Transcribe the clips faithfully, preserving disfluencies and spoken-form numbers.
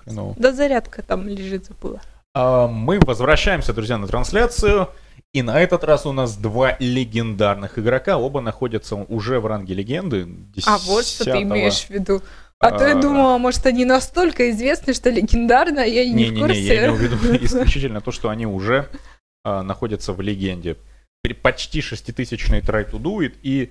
хреново. Да зарядка там лежит, забыла. А, мы возвращаемся, друзья, на трансляцию. И на этот раз у нас два легендарных игрока. Оба находятся уже в ранге легенды. десятого... А вот что ты имеешь в виду. А, а то я думала, может, они настолько известны, что легендарно, я и не, не в курсе. Не-не-не, я имел в виду исключительно то, что они уже а, находятся в легенде. Почти шеститысячный try to do it и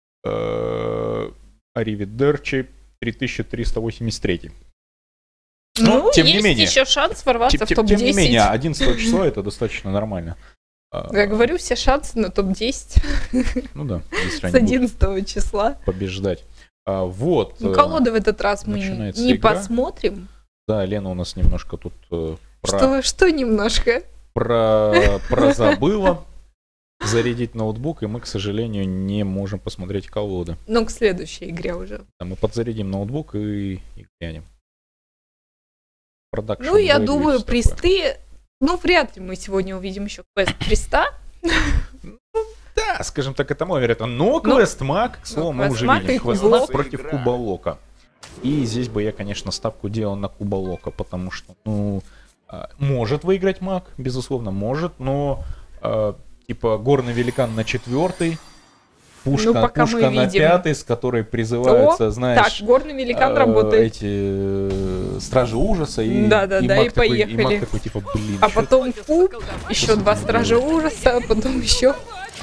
Аривидерчи три тысячи триста восемьдесят три. Ну, тем есть не менее, еще шанс ворваться в топ десять. Тем не менее, одиннадцатого числа это достаточно нормально. Я говорю, все шансы на топ десять. Ну да. С одиннадцатого числа. Побеждать. А, вот. Ну, колоды в этот раз мы не игра. посмотрим. Да, Лена у нас немножко тут э, про... Что, что немножко? Про, про забыла зарядить ноутбук, и мы, к сожалению, не можем посмотреть колоды. Но к следующей игре уже. Да, мы подзарядим ноутбук и, и глянем. Production ну, я думаю, присты... Ну, вряд ли мы сегодня увидим еще квест приста. Да, скажем так, это мой вероятно. Но квест маг, к слову, мы уже видим. Квест маг против Кубалока. И здесь бы я, конечно, ставку делал на Кубалока, потому что, ну, может выиграть маг, безусловно, может, но, типа, горный великан на четвертый, пушка, ну, пушка на пятый, с которой призываются, О, знаешь... Так, горный великан э, работает. Эти э, стражи ужаса, и, да, да, и, да, маг и такой, поехали. И маг такой, типа, блин, а потом фу, еще два стража ужаса, а потом еще...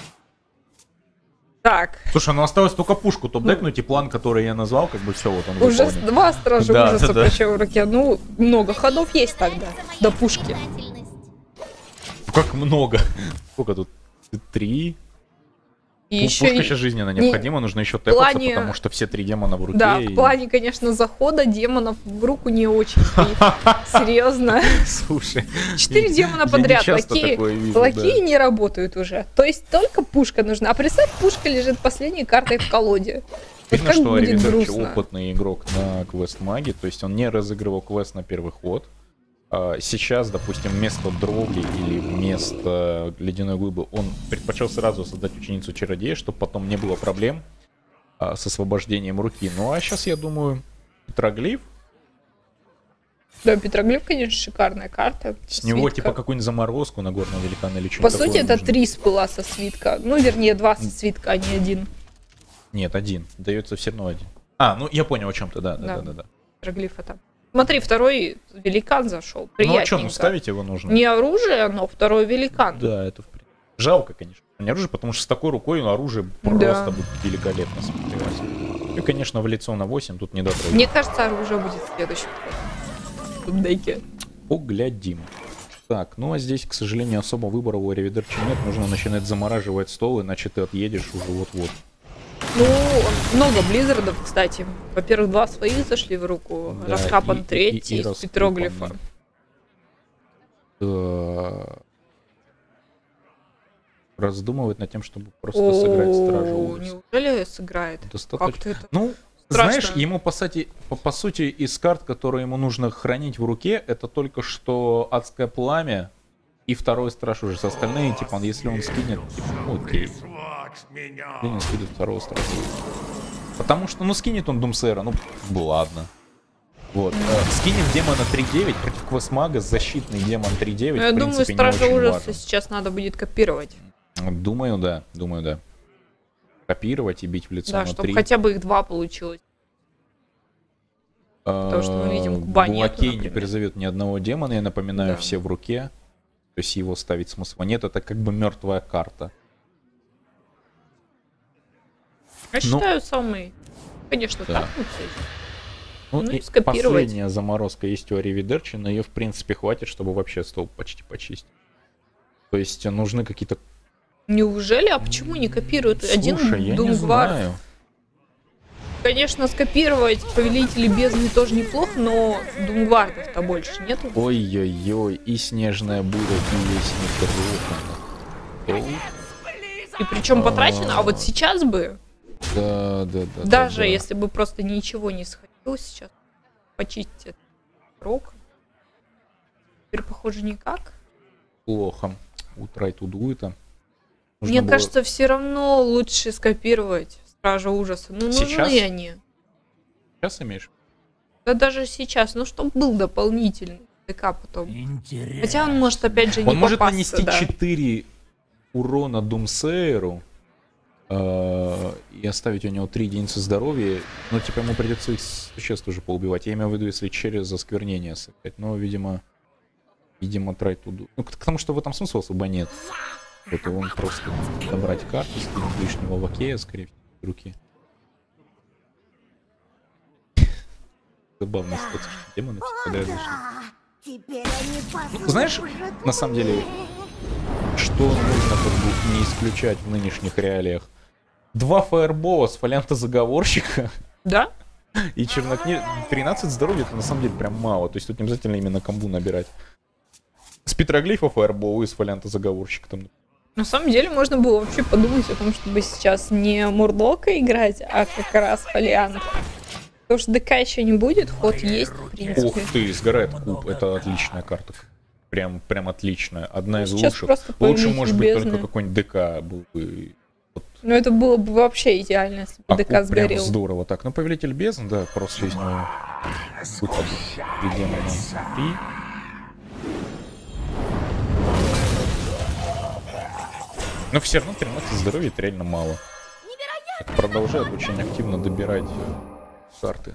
Так. Слушай, ну осталось только пушку топ-декнуть, и план, который я назвал, как бы все, вот он Уже выполнен. Два стража да, ужаса да, да. в руке. Ну, много ходов есть тогда, до пушки. Как много? Сколько тут? Три? И Пушка еще сейчас жизненно необходима, не... нужно еще тэпаться, плане... потому что все три демона в руке. Да, и... в плане, конечно, захода демонов в руку не очень. Серьезно. Слушай. Четыре демона подряд. Лаки не работают уже. То есть только пушка нужна. А представь, пушка лежит последней картой в колоде. Видно, что Аривидерчи опытный игрок на квест-маге, то есть он не разыгрывал квест на первый ход. Сейчас, допустим, вместо Дроуги или вместо Ледяной Глыбы он предпочел сразу создать ученицу чародея, чтобы потом не было проблем а, с освобождением руки. Ну а сейчас, я думаю, Петроглиф. Да, Петроглиф, конечно, шикарная карта. С него свитка. Типа какую-нибудь заморозку на горного великана или что-то. По сути, это нужно. Три спыла со свитка. Ну, вернее, два со свитка, а не один. Нет, один. Дается все равно один. А, ну я понял о чем-то, да, да, да, да, да. Петроглифа там. Смотри, второй великан зашел. Приятненько. Ну а что, ну ставить его нужно? Не оружие, но второй великан. Да, это в принципе. Жалко, конечно, не оружие, потому что с такой рукой ну, оружие просто да. будет великолепно смотреться. И, конечно, в лицо на восемь тут не дотрогивать. Мне кажется, оружие будет следующим. В деке. Поглядим. Так, ну а здесь, к сожалению, особо выбора у Аривидерчи нет. Нужно начинать замораживать стол, иначе ты отъедешь уже вот-вот. Ну, много близзардов, кстати. Во-первых, два своих зашли в руку. Да, раскапан и, третий и, и, и из Петроглифа. Да. Раздумывает над тем, чтобы просто О, сыграть Стража Ужаса. Неужели сыграет? Достаточно. Как-то это ну, страшно. Знаешь, ему, по сути, по, по сути, из карт, которые ему нужно хранить в руке, это только что Адское Пламя и второй Страж Ужаса. Остальные, типа, если он скинет, типа, ну, окей. Скинет, скинет второго Стража. Потому что, ну, скинет он Думсера, ну, ладно. Вот. Mm. Скинет демона три девять против квестмага, защитный демон три девять. Я в думаю, принципе, Стража Ужаса важен. Сейчас надо будет копировать. Думаю, да. Думаю, да. Копировать и бить в лицо да, на чтобы три. хотя бы их два получилось. Потому что мы видим, Куба нет, Блокей не призовет ни одного демона, я напоминаю, да. все в руке. То есть его ставить смысла нет, это как бы мертвая карта. Я ну, считаю, самый, конечно, да. так. Ну, ну и последняя заморозка есть у Аривидерчи, но ее, в принципе, хватит, чтобы вообще стол почти почистить. То есть нужны какие-то... Неужели? А почему не копируют? Слушай, Один я Думгвар. не знаю. Конечно, скопировать Повелители Бездны тоже неплохо, но Думгвардов-то больше нету. Ой-ой-ой, и снежная буря, и весь мир. И причем потрачено, а вот сейчас бы... Да, да, да. Даже да, да. если бы просто ничего не сходилось сейчас, почистить этот рог. Теперь, похоже, никак. Плохо. Утрай туду это. Мне было... кажется, все равно лучше скопировать Стража Ужаса. Ну, сейчас? нужны они. Сейчас имеешь? Да даже сейчас, ну чтобы был дополнительный ДК потом. Интересно. Хотя он может опять же не Он может попасться, нанести да. четыре урона Думсейру э, и оставить у него три единицы здоровья. Но типа ему придется их существ уже поубивать. Я имею в виду, если через осквернение сыграть. Но, видимо, видимо, трай туду. Ну, потому что в этом смысла особо нет. Вот и он просто добрать карты, скинуть лишнего лакея, скорее всего, с руки. Забавно, что демоны всегда лишние. Ну, знаешь, на самом деле, что нужно как бы не исключать в нынешних реалиях? Два фаербола с фолианта заговорщика. Да? И чернокни... тринадцать здоровья, это на самом деле прям мало. То есть тут не обязательно именно комбу набирать. С петроглифа фаербол и с фолианта заговорщика там. На самом деле можно было вообще подумать о том, чтобы сейчас не Мурлока играть, а как раз фолианта. Потому что ДК еще не будет, ход есть, в принципе. Ух ты, сгорает куб, это отличная карта. Прям, прям отличная. Одна из сейчас лучших. Лучше, может быть, бездны. Только какой-нибудь ДК был бы. Вот. Ну это было бы вообще идеально, если бы а ДК сгорел. Прям здорово. Так, ну Повелитель бездн, да, просто из него выход. И... Но все равно тринадцать здоровья это реально мало. Так, продолжает очень активно добирать карты.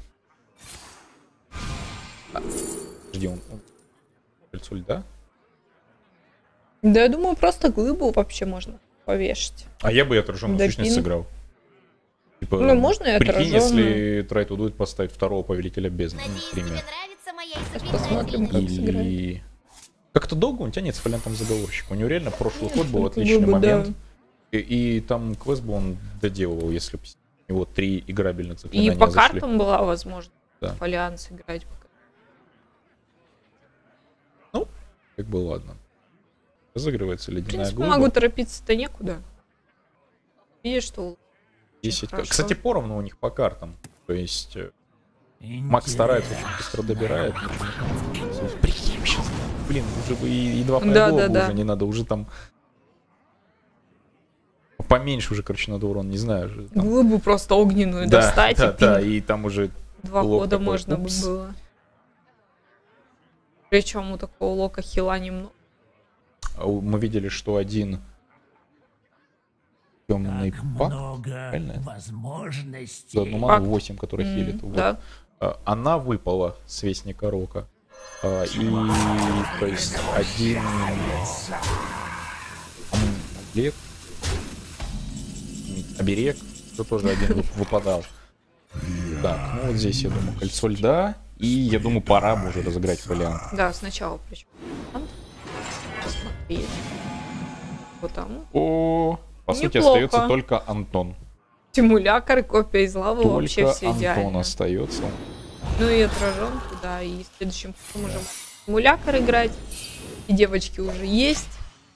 А, где он? Кольцо льда? Да, я думаю, просто глыбу вообще можно повешать. А я бы и отраженную сущность сыграл. Типа, ну, можно и отраженную. Прикинь, если Трай Тудует поставить второго Повелителя бездны, например. Сейчас посмотрим, как Или... сыграть. Как-то долго он тянет с фолиантом заговорщика. У него реально прошлый ход был это отличный бы, момент. Да. И, и там квест бы он доделывал, если бы у него три играбельных заклинания И по зашли. картам была возможность да. фолиант сыграть. Ну, как бы ладно. Разыгрывается ледяная глыба. В принципе, глыба. Могу торопиться-то некуда. Видишь, что... десять. Кстати, поровну у них по картам. То есть... Макс старается, очень быстро добирает. Прикинь, сейчас. Блин, уже бы и, и два фаербола да, да, да. уже не надо, уже там поменьше уже, короче, надо урон, не знаю. Уже, там... Глыбу просто огненную да, достать. Да, и да, и там уже два хода такой. Можно бы было. Причем у такого лока хила немного. Мы видели, что один темный пак, правильно? За одну ману восемь, который mm, хилит. Вот. Да. Она выпала с Вестника Рока. А, и, то есть, один оберег, оберег, что тоже один выпадал. Так, ну вот здесь, я думаю, кольцо льда. И, я думаю, пора бы уже разыграть фолиант. Да, сначала причем. Посмотреть. Вот там. О, по неплохо. Сути, остается только Антон. Симулякр и копия из лавы только вообще все Антон идеально. Антон остается. Ну и отраженку, да, и следующим мы можем симулякр играть. И девочки уже есть.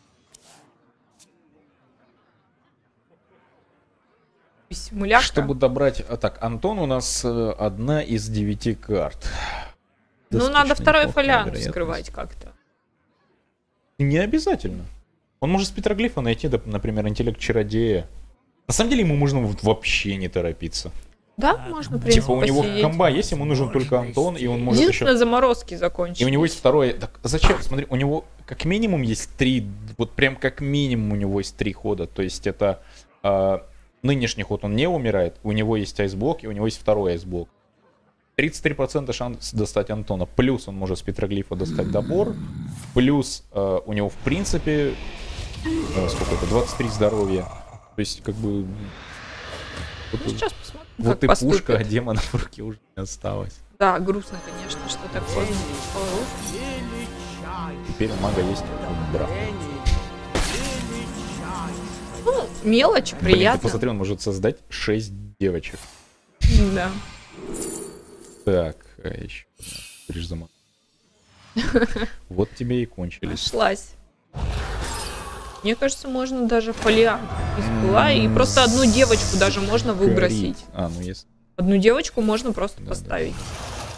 Симулякр. Чтобы добрать... А так, Антон у нас э, одна из девяти карт. Ну, надо второй фолиант скрывать как-то. Не обязательно. Он может с петроглифа найти, например, интеллект чародея. На самом деле ему можно вообще не торопиться. Да, можно, в принципе, типа у него посидеть. комба есть, ему нужен только Антон, и он может единственное, еще... заморозки закончить. И у него есть второе... Так, зачем? Смотри, у него как минимум есть три... Вот прям как минимум у него есть три хода. То есть это... Э, нынешний ход он не умирает, у него есть айсблок, и у него есть второй айсблок. тридцать три процента шанс достать Антона. Плюс он может с петроглифа достать добор. Плюс э, у него в принципе... Э, сколько это? двадцать три здоровья. То есть как бы... Вот, ну, сейчас посмотрим, вот как и поступит. пушка, а демона в руке уже не осталось. Да, грустно, конечно, что такое. Теперь у мага есть бра. Ну, мелочь, приятно. Блин, ты посмотри, он может создать шесть девочек. Да. Так, а еще прижимаю. Вот тебе и кончились. Нашлась. Мне кажется, можно даже фолиант из была, и просто одну девочку даже можно выбросить. А, ну если... Одну девочку можно просто да, поставить. Да.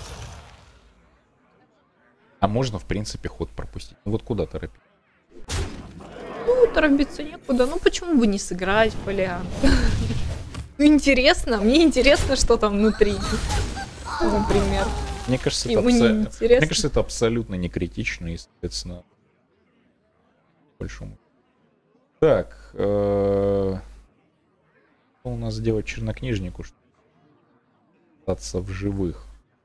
А можно, в принципе, ход пропустить. Ну вот куда торопиться? Ну, торопиться некуда. Ну, почему бы не сыграть фолиант? Ну, интересно. Мне интересно, что там внутри. Например. Мне кажется, это, абсо... Мне кажется, это абсолютно не критично и, соответственно, большому. Так, э... что у нас делать чернокнижнику, чтобы остаться в живых?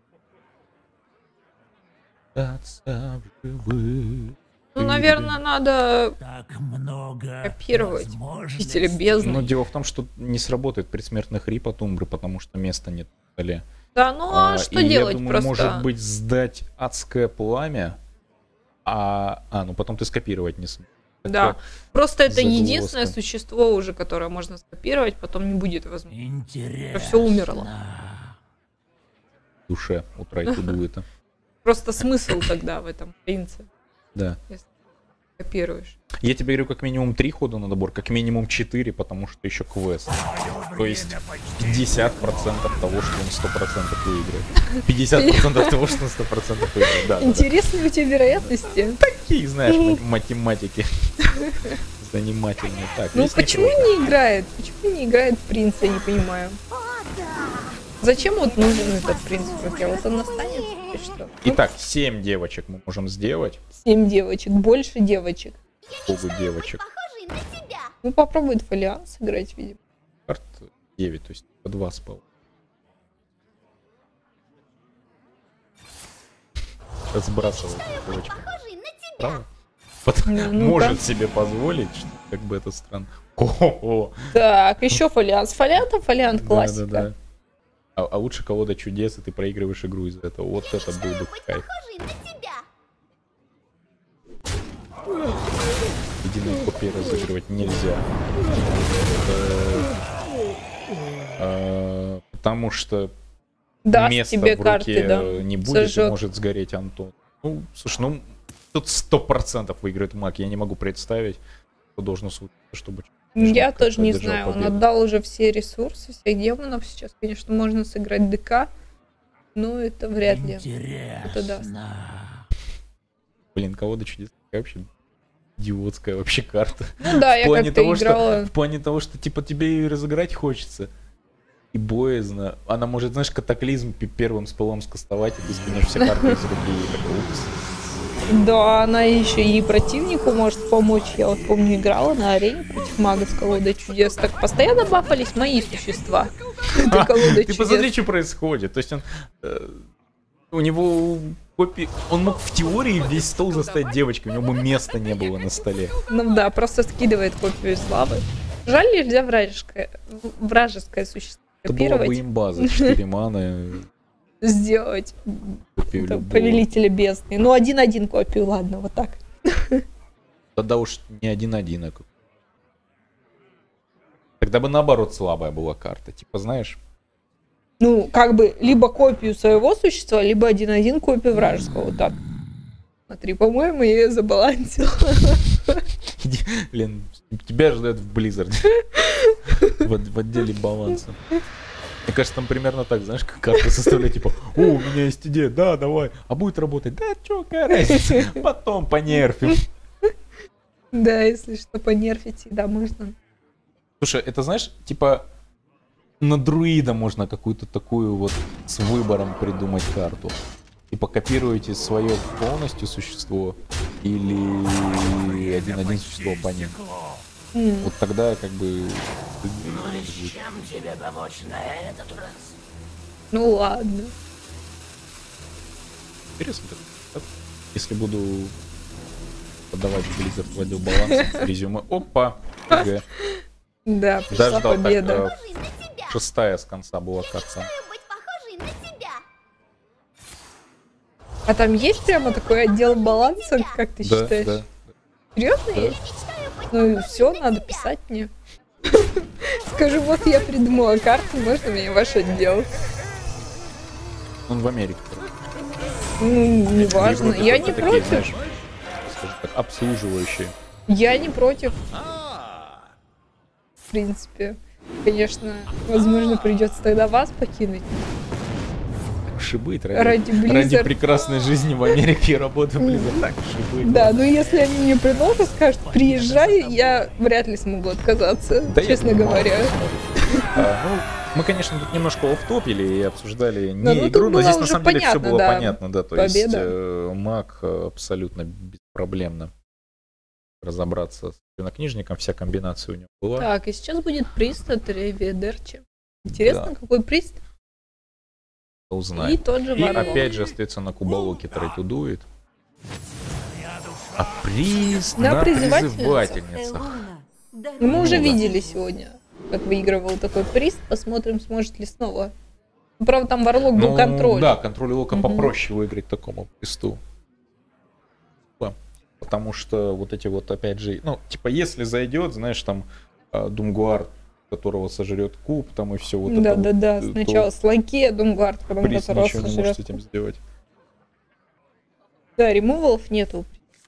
Остаться в живых. Ну, наверное, надо так много копировать Мстители Бездны. Но дело в том, что не сработает предсмертный хрип от Умбры, потому что места нет в столе. Да, ну а, а что и делать я думаю, просто? Может быть, сдать адское пламя, а, а ну потом ты скопировать не сможешь. Да, просто это загвоздка. Единственное существо уже, которое можно скопировать, потом не будет возможно. Интересно. Все умерло. В душе у Трайкудуэта. Просто смысл тогда в этом принципе. Да. Если копируешь. Я тебе говорю, как минимум три хода на добор, как минимум четыре, потому что еще квест. То есть пятьдесят процентов того, что он сто процентов выиграет. пятьдесят процентов того, что он сто процентов выиграет. Да, интересные да, да. у тебя вероятности. Такие, знаешь, математики. Занимательные. Так, ну почему не играет? Почему не играет принц, я не понимаю. Зачем вот нужен этот принц? Вот он настанет? Что? Итак, семь девочек мы можем сделать. семь девочек, больше девочек. Богу девочек. Ну попробует фолиант сыграть, видимо. Карт девять, то есть по два спал. Сбрасывает девочка. Правда? Ну, ну, может себе позволить, что как бы это странно. О-о-о. Так, еще фолиант. С фолиантом фолиант классика. Да, да, да. А, а лучше колода чудес, и ты проигрываешь игру из-за этого. Вот это был бы кайф. Единые копии разыгрывать нельзя. Потому что места в руке не будет, и может сгореть Антон. Ну, слушай, ну тут сто процентов выиграет маг. Я не могу представить, что должно случиться, чтобы... Я тоже не знаю, победу. Он отдал уже все ресурсы, всех демонов. Сейчас, конечно, можно сыграть ДК, но это вряд ли это даст. Блин, колода чудес, вообще идиотская вообще карта. Ну да, я как-то играла. Что, в плане того, что типа тебе ее разыграть хочется. И боязно. Она может, знаешь, катаклизм первым спылом скастовать, и ты скинешь все карты из руки и так, упс. Да, она еще и противнику может помочь. Я вот помню, играла на арене против мага с колодой чудес. Так постоянно бафались мои существа. А, ты посмотри, что происходит. То есть он... Э, у него копии... Он мог в теории весь стол заставить девочкой. У него места не было на столе. Ну да, просто скидывает копию славы. Жаль, нельзя вражеское, вражеское существо копировать. Это было бы имба за четыре маны. Сделать повелителя бездны. Ну, один-один копию, ладно, вот так. Тогда уж не один-один, а как... Тогда бы наоборот слабая была карта, типа, знаешь? Ну, как бы, либо копию своего существа, либо один-один копию вражеского, вот так. Смотри, по-моему, я ее забалансила. Блин, тебя ждет в Blizzard. В отделе баланса. Мне кажется, там примерно так, знаешь, как карты составляют, типа, о, у меня есть идея, да, давай, а будет работать, да, чё, какая разница, потом понерфим. Да, если что, понерфить, да, можно. Слушай, это, знаешь, типа, на друида можно какую-то такую вот с выбором придумать карту. Типа, копируете свое полностью существо или один-один существо оппонента. Mm. Вот тогда как бы... Чем тебе помочь на этот раз? Ну ладно. Интересно, если буду подавать в Blizzard в отдел баланса, резюме. Опа! ГГ. Да, пришла победа. Так, шестая с конца была карта. А там есть прямо такой отдел баланса, как ты да, считаешь? Да. Серьезно да. есть? Ну все, надо писать мне. Скажу, вот я придумала карту, можно мне ваш отдел? Он в Америке. Ну, не важно. Я не такие, против. Знаешь, скажем так, обслуживающие. Я не против. В принципе. Конечно, возможно, придется тогда вас покинуть. Шибыть ради, ради, ради прекрасной жизни в Америке и работы в Blizzard. Так, шибыть. Да, но если они мне предложат, скажут, приезжай, я вряд ли смогу отказаться, да, честно говоря. А, ну, Мы, конечно, тут немножко оффтопили и обсуждали не Да, ну, игру, тут но было здесь на уже самом деле все понятно, было да. понятно, да. То Победа. есть э, маг абсолютно беспроблемно разобраться с чернокнижником, вся комбинация у него была. Так, и сейчас будет прист от Реведерчи. Интересно, Да. какой прист? Узнаем. И тот же И Варлок. опять же остается на кубалоке трейдует. А приз На на призывательницах. призывательницах. Ну, мы уже Ну да. видели сегодня, как выигрывал такой прист. Посмотрим, сможет ли снова. Ну, правда, там Варлок был Ну, контроль. да, контроль лока Мгм. попроще выиграть такому присту. Да. Потому что вот эти вот, опять же, ну, типа, если зайдет, знаешь, там, а, Думгуар, которого сожрет куб, там и все вот Да, это да, вот, да. э, Сначала то Слаке, Думгард, потом приз которого ничего не сожрет. может с этим сделать. Да, ремувалов нету.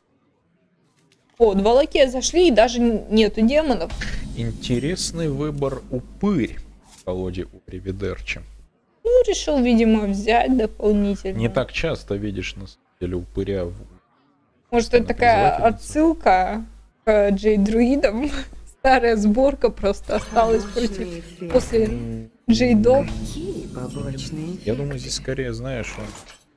О, два лакея зашли, и даже нету демонов. Интересный выбор упырь в колоде у Реведерчи. Ну, решил, видимо, взять дополнительно. Не так часто видишь, на самом деле, упыря. в- Может, это на такая призывательницу. отсылка к Джей-друидам. Старая сборка просто осталась против после М, Джейдов. Какие побочные Я думаю, здесь скорее, знаешь, он...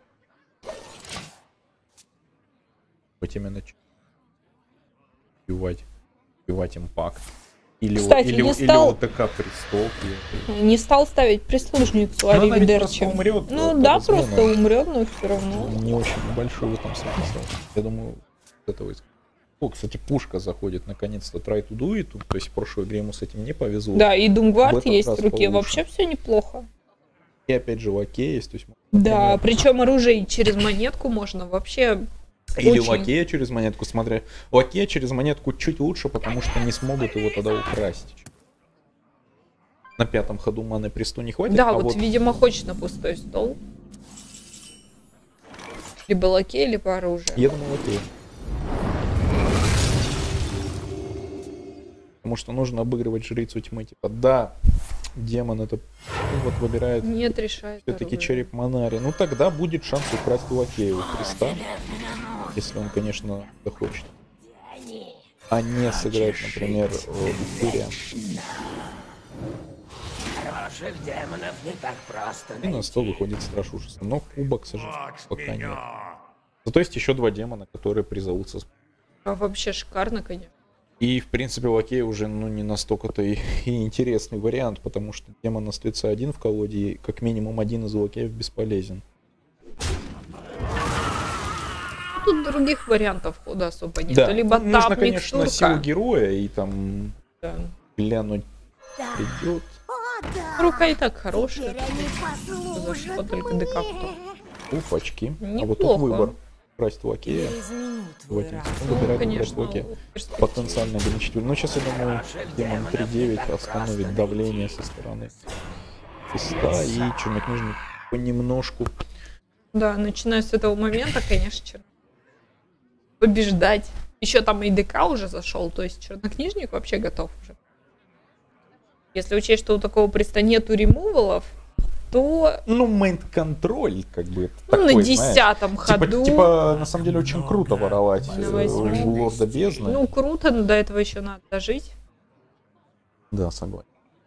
Хоть именно ч- убивать, убивать импакт. Или, Кстати, или, не или стал- ОТК престол. Не стал ставить прислужницу Ну, она ведь Аривидерчи. просто умрет, Ну это да, возможно. просто умрет, но все равно. Не очень большой в этом смысл. Я думаю, с этого из- О, кстати, пушка заходит наконец-то try to do it. То есть в прошлой игре ему с этим не повезло. Да, и В Думгвард этот есть раз в руке. получше. Вообще все неплохо. И опять же лакей есть. То есть, Да, например, причем оружие через монетку можно вообще. Или очень. лакея через монетку, смотря. Лакея через монетку чуть лучше, потому что не смогут его тогда украсть. На пятом ходу маны престу не хватит. Да, а вот, вот видимо, хочет на пустой стол. Либо лакей, либо оружие. я думаю, лакея. Потому что нужно обыгрывать жрицу тьмы. Типа, да, демон это ну, вот выбирает Нет, решает. все-таки оружие. череп Монари. Ну тогда будет шанс украсть у лакея у креста. Если он, конечно, захочет. А не сыграть, например, э, упыря. Хороших демонов не так просто И на стол выходит страж ужаса. Но кубок, к сожалению, пока нет. Зато есть еще два демона, которые призовутся. с- А вообще шикарно, конечно. И, в принципе, лакей уже ну, не настолько-то и, и интересный вариант, потому что демон на стрельца один в колоде, и как минимум один из лакеев бесполезен. Тут других вариантов хода особо нет. Да, Либо нужно, тап, конечно, микстурка. силу героя, и там Да. глянуть придет. Рука и так хорошая. Теперь они Зашло послужат только мне. декапту. Уф, очки. А вот Неплохо. тут выбор. Красть лакея. Я изменю В твой этом разум. он Ну, выбирает конечно, красть лакея. перспектива. Потенциально ограничитель. Но сейчас, я думаю, демон три девять остановит давление со стороны креста, и чернокнижник понемножку. Да, начиная с этого момента, конечно, чер- побеждать. Еще там и ДК уже зашел, то есть чернокнижник вообще готов уже. Если учесть, что у такого приста нету ремувалов, то Ну, мейнд-контроль, как бы, это ну, такой, на знаешь, десятом Типа, ходу. типа, на самом деле, очень круто воровать На э, восьмом. у лорда бездны. Ну, круто, но до этого еще надо дожить. Да, согласен.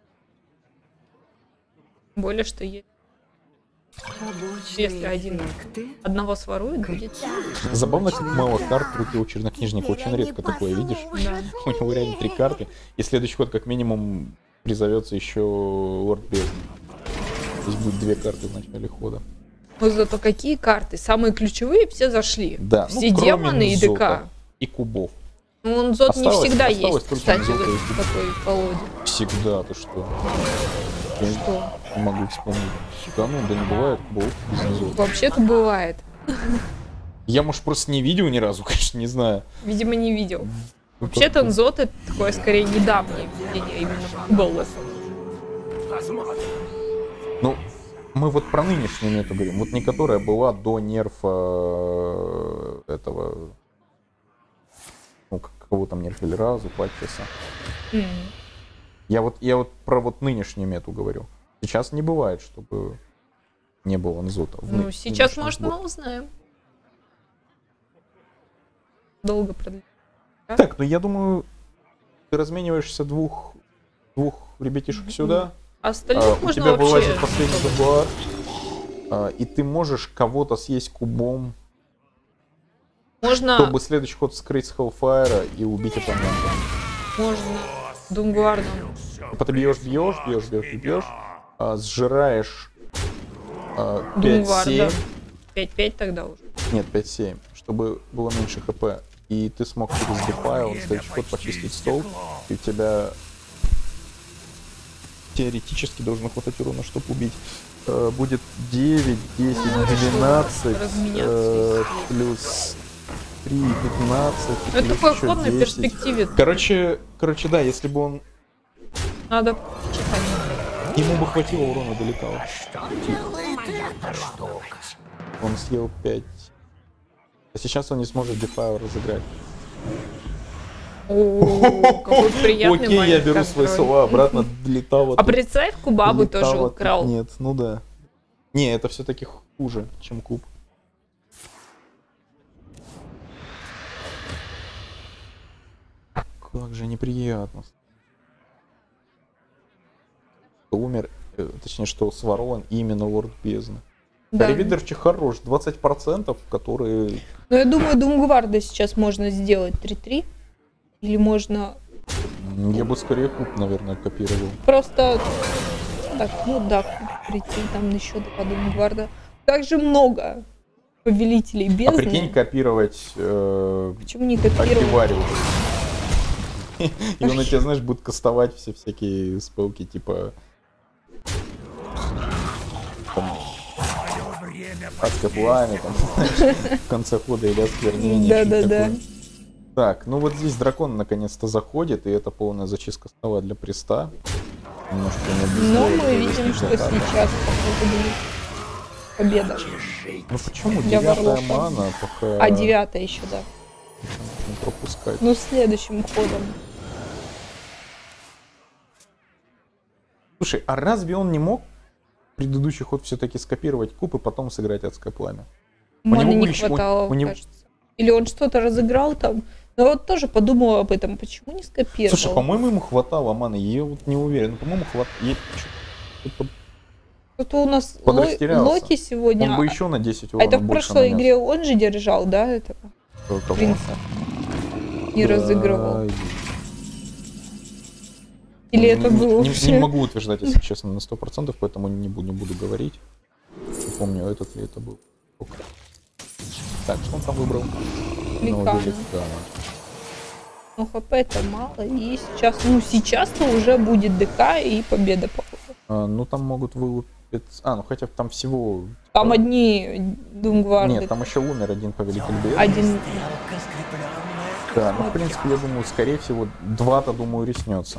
Тем более, что есть. Побочные Если один эффекты. одного сворует, будет. Забавно, как мало карт в руке у чернокнижника. Очень редко такое видишь. Да. У него реально три карты. И следующий ход, как минимум, призовется еще лорд бездны. Здесь будет две карты в начале хода. Но зато какие карты? Самые ключевые все зашли. Да, ну, Все кроме демоны и Нзота ДК. и кубов. Ну, он зод не Осталось- всегда осталось есть, только кстати, Нзота в и такой колоде. Всегда, ты что? Я Что? не могу вспомнить. Да ну, да не бывает кубов без Нзота. Вообще-то бывает. Я, может, просто не видел ни разу, конечно, не знаю. Видимо, не видел. Ну, Вообще-то как-то- Нзот это такое скорее недавнее введение именно Кубалов. Возможно. Ну, мы вот про нынешнюю мету говорим. Вот не которая была до нерфа э, этого... Ну, к- кого там нерфили разу, Патчеса. М. Я вот, я вот про вот нынешнюю мету говорю. Сейчас не бывает, чтобы не было Нзота. в Ну, ны- сейчас, нынешнем может, сборе. мы узнаем. Долго продлится. Так, ну я думаю, ты размениваешься двух, двух ребятишек Мгм. сюда, А остальных а, у можно тебя вообще... вылазит последний дугуар, а, и ты можешь кого-то съесть кубом, Можно... чтобы следующий ход скрыть с Hellfire и убить оппонента. Можно Думгвардом. Типа ты бьешь, бьешь, бьешь, бьешь, бьешь, а, сжираешь а, Думгварда. пять семь. пять пять тогда уже. Нет, пять семь, чтобы было меньше хп. И ты смог через Defile на следующий ход почистить стол, и у тебя теоретически должно хватать урона, чтобы убить. Э, будет девять, десять, двенадцать, э, плюс три, пятнадцать. Ну, это такой ход на перспективе. Короче, короче, да, если бы он... Надо читать. Ему бы хватило урона, долетало. Он съел пять. А сейчас он не сможет Defile разыграть. О, какой приятный Окей, я беру контроль. свои слова обратно, долетало. А представь, Куба бы тоже украл. Нет, ну да. Не, это все-таки хуже, чем куб. Как же неприятно. Что умер, э, точнее, что сворован именно Лорд Бездны. Да. Ревидерчи хорош, двадцать процентов, которые... Ну, я думаю, Думгварда сейчас можно сделать три-три. Или можно Я бы скорее куб, наверное, копировал. просто... Так, ну да, прийти, там еще два Думгварда. Также много повелителей бездны. А прикинь, копировать... Э, Почему не копировать? Антивариус. И он у тебя, знаешь, будет кастовать все всякие спелки, типа... Там, адское пламя, там, в конце хода или осквернение. Да-да-да. Так, ну вот здесь дракон наконец-то заходит, и это полная зачистка стола для приста. Немножко не Но мы видим, что сейчас походу будет победа. Ну почему? Для Девятая Варлока. мана, пока А девятая еще, да. не пропускать. Ну, следующим ходом. Слушай, а разве он не мог предыдущий ход все-таки скопировать куб и потом сыграть адское пламя? У Маны него не были- хватало, у- у него- кажется. Или он что-то разыграл там. Но вот тоже подумала об этом, почему не скопировал? Слушай, по-моему, ему хватало маны, я вот не уверен. Ну, по-моему, хватало. Тут у нас Ло- Подрастерялся. Локи сегодня. Он бы а- еще на десять а урона это в больше прошлой нанес. игре он же держал, да, этого Кого? принца? Не Да, разыгрывал. и- Или Не- это не, было не- вообще? не могу утверждать, если честно, на сто процентов, поэтому не буду, не буду говорить. Не помню, этот ли это был. Так, что он там выбрал? Ликана. Ликана. Ну, хп-то мало. И сейчас, ну, сейчас-то уже будет ДК и победа, походу. А, ну там могут вылупиться. А, ну хотя там всего. Там а, одни Думгварды. Нет, там еще умер один повелитель бездны. Один. Да, ну в принципе, я думаю, скорее всего, два-то, думаю, реснется.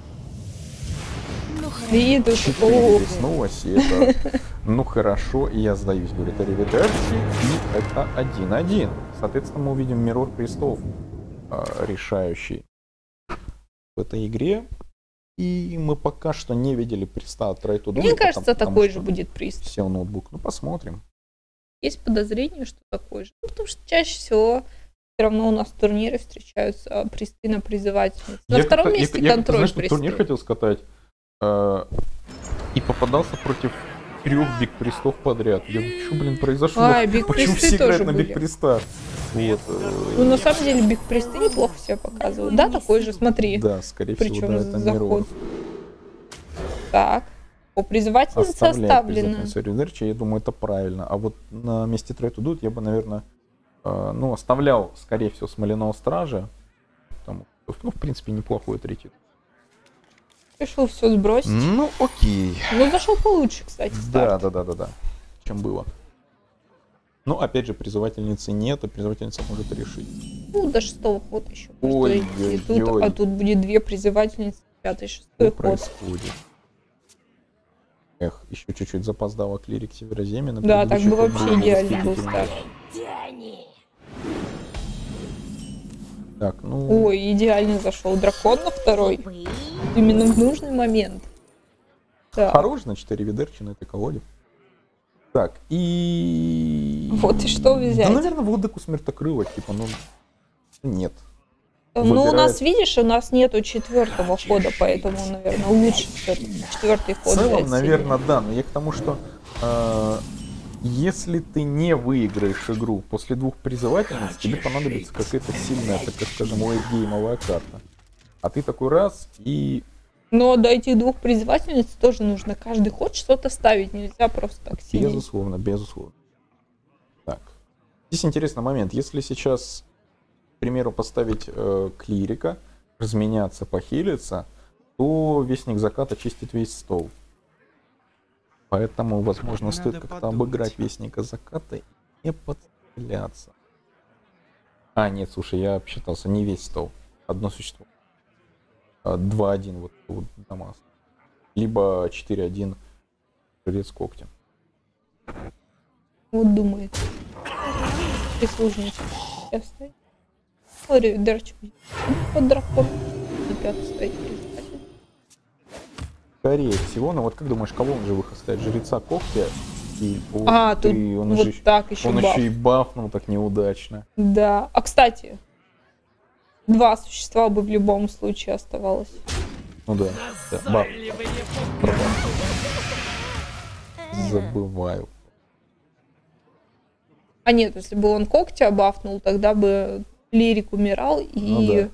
И тут... Четыре О, реснулось, и это... Ну хорошо, и я сдаюсь, говорит Аривидерчи. И это один-один. Соответственно, мы увидим Миррор Престов а, решающий в этой игре. И мы пока что не видели приста от Try to Do. Мне кажется, такой же будет приз. Сел ноутбук. Ну, посмотрим. Есть подозрение, что такой же. Ну, потому что чаще всего все равно у нас турниры встречаются а, призы на призывательниц. На Я втором как-то- месте я, я, контроль знаешь, призов. турнир хотел скатать. э, и попадался против трех биг престов подряд. Я думаю, что, блин, произошло? Ай, биг Почему престы все играют тоже на биг были. престах? Вот, э, Ну, на самом деле, биг престы неплохо себя показывают. Да, такой же, смотри. да, скорее всего, Причем да, это заход. Миррор. Так. О, призывательница Оставляет оставлена. призывательницу Аривидерчи, я думаю, это правильно. А вот на месте Try to Do я бы, наверное, э, ну, оставлял, скорее всего, Смоляного Стража. Там, ну, в принципе, неплохой третий. Решил все сбросить. Ну, окей. Ну, зашел получше, кстати, Да, старт. да, да, да, да. Чем было. Ну, опять же, призывательницы нет, и призывательница может решить. Ну, до шестого хода еще. может Ой, дойти. ой, Тут- ой. а тут будет две призывательницы, пятый, шестой Что ход. происходит? Эх, еще чуть-чуть запоздала клирик Североземья. Да, так бы вообще идеально был старт. Так, ну... Ой, идеально зашел дракон на второй. Именно в нужный момент. Да. Хорош, значит, Аривидерчи на этой колоде. Так, и... Вот и что взять. Да, наверное, Владыку Смертокрыла, типа, ну... Нет. Ну, у нас, видишь, у нас нету четвертого хода, поэтому, наверное, лучше четвертый ход. В целом, наверное, да, но я к тому, что э, если ты не выиграешь игру после двух призывательниц, тебе понадобится какая-то сильная, так скажем, лейтгеймовая карта. А ты такой раз и... Но до этих двух призывательниц тоже нужно каждый ход что-то ставить, нельзя просто так сидеть. Безусловно, безусловно. Так, здесь интересный момент. Если сейчас, к примеру, поставить э, клирика, разменяться, похилиться, то Вестник Заката чистит весь стол. Поэтому, возможно, Надо стоит как-то обыграть Вестника Заката и не подстреляться. А, нет, слушай, я обсчитался, не весь стол. Одно существо. два один вот, вот Дамас. Либо четыре один жрец когтя. Вот думает. Прислужница. Сейчас стоит. Ой, Дерчик. Под дракон. Опять стоит. Скорее всего, но вот как думаешь, кого он живых оставит? Жреца когтя? И, вот, а, тут и он вот же, так еще Он баф. еще и бафнул так неудачно. Да. А, кстати, два существа бы в любом случае оставалось. Ну да, да. Баф. Забываю. А нет, если бы он когтя бафнул, тогда бы Лирик умирал и... Ну, да.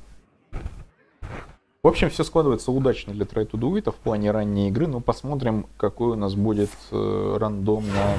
В общем, все складывается удачно для Try to Do It в плане ранней игры. Ну, посмотрим, какой у нас будет э, рандом на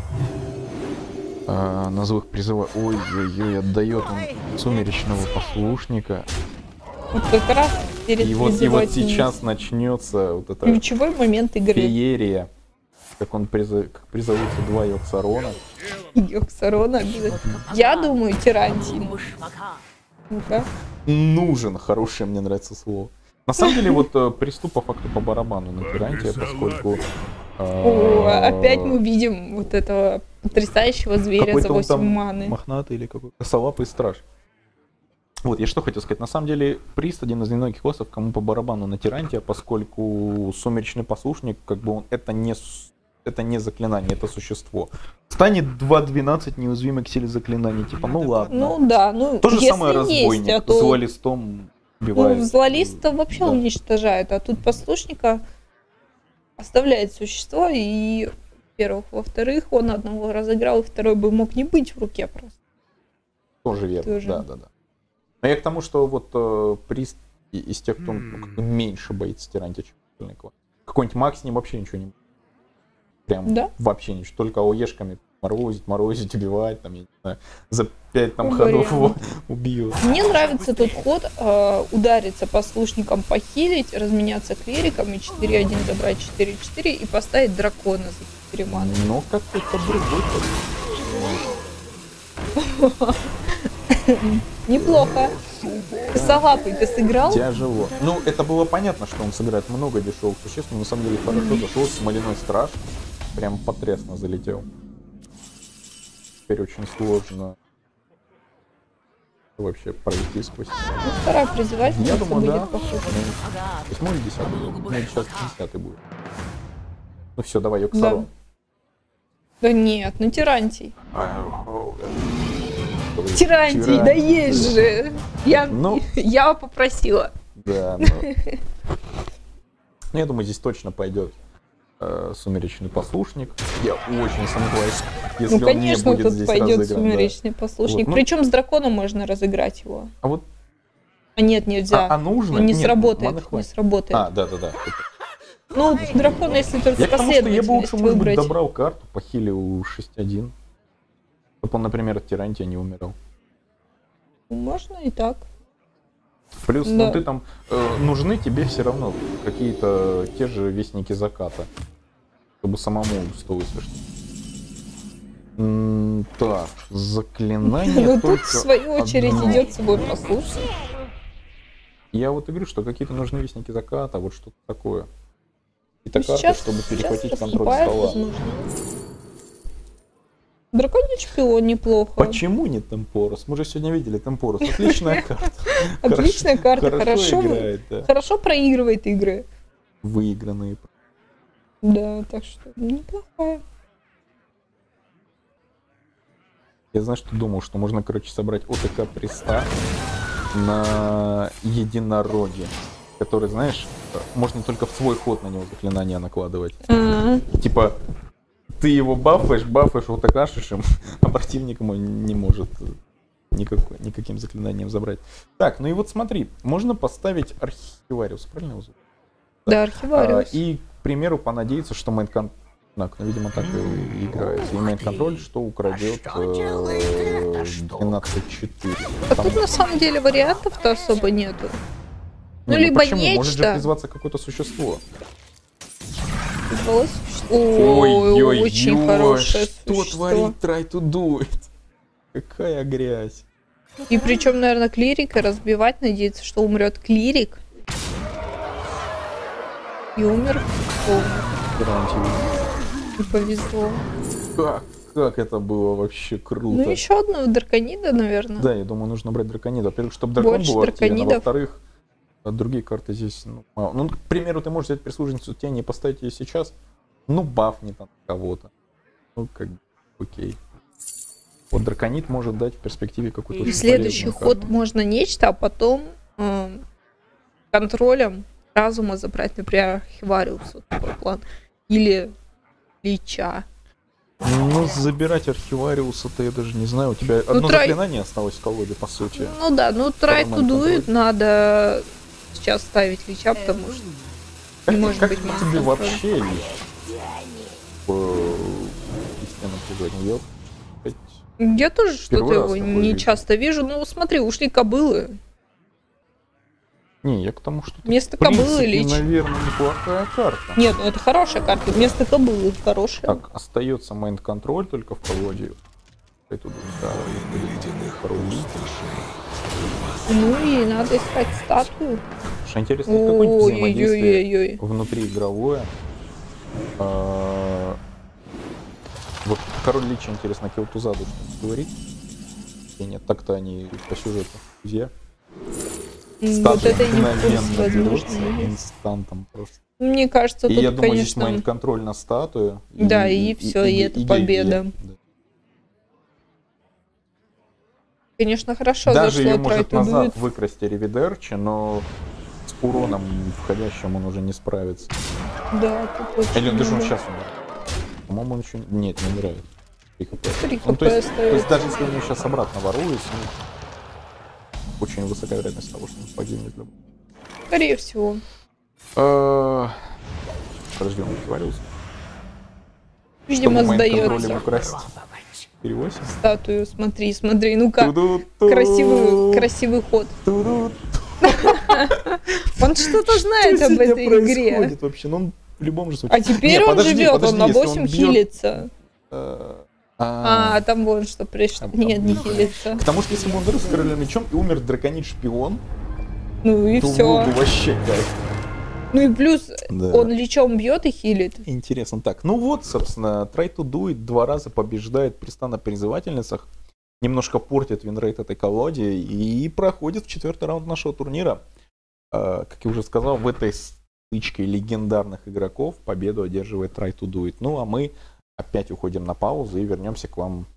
э, назовых призыва. Ой-ой-ой, отдает он Сумеречного Послушника. Вот как раз перед и вот, и вот сейчас начнется вот это ключевой момент игры. Феерия. Как он призов... как призовутся два Йоксарона. Йоксарона. Я думаю, Тирантий. Ну-ка. Нужен, хорошее, мне нравится слово. На самом деле, вот приступ по факту по барабану на Тирантия, поскольку... О, опять мы видим вот этого потрясающего зверя за восемь маны. Мохнатый или какой-то косолапый страж. Вот, я что хотел сказать. На самом деле, Прист один из немногих боссов, кому по барабану на Тирантия, поскольку Сумеречный Послушник, как бы он, это не, это не заклинание, это существо. Станет два двенадцать неуязвимый к силе заклинаний. Типа, ну ладно. Ну да, ну то же самое разбойник, есть, а то... злолистом убивает. Ну, злолиста вообще да. уничтожает, а тут послушника оставляет существо, и, во-первых, во-вторых, он одного разыграл, и второй бы мог не быть в руке просто. Тоже верно, Тоже. да, да, да. Но я к тому, что вот э, Прист из тех, кто ну, меньше боится Тирантия, чем остальные классы. Какой-нибудь маг с ним вообще ничего не... Прям да? вообще ничего, только ОЕшками морозить, морозить, убивать, там, я не знаю, за пять там ходов его убьют. Мне нравится тот ход, э, удариться послушником, похилить, разменяться клириком и четыре один забрать четыре четыре и поставить дракона за четыре маны. Ну, как-то другой ход. Неплохо. Косолапый ты сыграл? Тяжело. Ну, это было понятно, что он сыграет много дешевых существ, но на самом деле хорошо зашел. Смоляной страж прям потрясно залетел. Теперь очень сложно вообще пройти сквозь. Ну, вторая призывательница. Я думаю, да. Восьмой или десятый? Ну, сейчас десятый будет. Ну все, давай, Йоксарон. Да. да нет, ну Тирантий. Тирантий, Тирантий, да есть же. Я, ну, я попросила. Да, ну. Ну, я думаю, здесь точно пойдет э, Сумеречный Послушник. Я очень сомневаюсь, если ну, конечно, он не будет тут здесь пойдет разыгран. Сумеречный да. Послушник. Вот, ну, причем с драконом можно разыграть его. А вот. А нет, нельзя. А, а нужно? Он не нет, сработает. Не сработает. А, да, да, да. Ну, дракон, если только я последовательность я бы лучше, может выбрать. быть, добрал карту, похилил шесть один. Чтобы он, например, от Тирантия не умирал. Можно и так. Плюс, да. ну ты там, э, нужны тебе все равно какие-то те же Вестники Заката. Чтобы самому стол высвешать. М-м, так, заклинание ну, только тут в свою очередь одно. идет с собой послушник. Я вот и говорю, что какие-то нужны Вестники Заката, вот что-то такое. И-то ну, карта, сейчас, чтобы перехватить сейчас контроль стола. Возможно. Драконий шпион неплохо. Почему не Темпорус? Мы же сегодня видели Темпорус. Отличная карта. Отличная карта. Хорошо играет, да. Хорошо проигрывает игры. Выигранные. Да, так что неплохая. Я, знаешь, что думал, что можно, короче, собрать ОТК Приста на единороге, который, знаешь, можно только в свой ход на него заклинания накладывать. А-а-а. Типа, ты его бафаешь, бафаешь, вот так ашишь им, а противник ему не может никакой, никаким заклинанием забрать. Так, ну и вот смотри, можно поставить архивариус, правильно его зовут? Да, архивариус. А, и, к примеру, понадеяться, что мейн-контроль, ну, видимо, так и играется. И мейн-контроль, что украдет э, двенадцать четыре. А тут на самом деле вариантов-то особо нету. Ну, Не, либо почему? нечто. Может же призваться какое-то существо. Ой, Ой-ой-ой, очень хорошее что существо. творит Try to do it? Какая грязь. И причем, наверное, клирика разбивать, надеяться, что умрет клирик. И умер. О, не повезло. Как, как это было вообще круто. Ну, еще одного драконида, наверное. Да, я думаю, нужно брать драконида. Во-первых, чтобы дракон Больше был активен, а драконидов. во-вторых, другие карты здесь, ну, мало. Ну, к примеру, ты можешь взять прислужницу тени и поставить ее сейчас, ну, бафни там кого-то. Ну, как бы, окей. Вот драконид может дать в перспективе какую-то И очень следующий полезную ход карту. можно нечто, а потом э, контролем разума забрать, например, архивариус. Вот такой план. Или лича. Ну, забирать архивариуса-то я даже не знаю. У тебя Ну, одно трай- заклинание осталось в колоде, по сути. Ну да, ну try to Формат do it контроля. надо сейчас ставить лича, потому что Как, не может как быть тебе масса вообще лич в истинном призыве? я тоже что-то Первый раз его такое не вижу. часто вижу. Ну смотри, ушли кобылы. Не, я к тому, что... Вместо в принципе, кобылы лич. наверное, неплохая карта. Нет, ну это хорошая карта. Вместо кобылы хорошая. Так, остается мейн-контроль только в колоде. И тут, да, выходит король Лич. Ну и надо искать статую. Слушай, интересно, есть какое-нибудь взаимодействие Ой-ой-ой-ой. внутриигровое? А, Вот король Лича, интересно, Келтузаду что-нибудь говорит? И нет, так-то они по сюжету друзья. М, Вот Статуя это и не вкус, мгновенно возможно. берется есть. инстантом просто. Мне кажется, И тут, я думаю, здесь конечно, мейн-контроль на статую. Да, и всё, и это победа. гей- да. конечно, хорошо Даже зашло ее try может to do назад it. выкрасть Ревидерчи, но с уроном входящим он уже не справится. Да, тут очень Или он даже он много. сейчас умер. По-моему, он еще... Нет, не умирает. три хп. Три Ну, то, хп есть, то есть остается. даже если он сейчас обратно ворует, ну, очень высокая вероятность того, что он погибнет. в любом. Скорее всего. Э, Подожди, он говорился. Видимо, Чтобы мейн-контролем сдается украсть. четыре восемь. статую. Смотри, смотри. Ну-ка, Ту-ду-ту. красивый, красивый ход. Ту-ду. Он что-то знает Что об сегодня этой игре. происходит вообще? Ну, он в любом же случае. А теперь Не, он подожди, живет, подожди, он на если восемь бьет, хилится. э, А, а, там вон что пришло. Там- Нет, там не было. хилится. Потому что если бы он вырос с королем мечом и умер драконит-шпион, Ну и то все. был бы вообще кайф. Ну и плюс Да. он лечом бьет и хилит. Интересно. Так, ну вот, собственно, Try to do it два раза побеждает Приста на призывательницах, немножко портит винрейт этой колоде и проходит в четвертый раунд нашего турнира. А, как я уже сказал, в этой стычке легендарных игроков победу одерживает Try to do it. Ну а мы опять уходим на паузу и вернемся к вам